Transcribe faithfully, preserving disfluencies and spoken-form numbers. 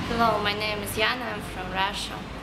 Hello, my name is Yana. I'm from Russia.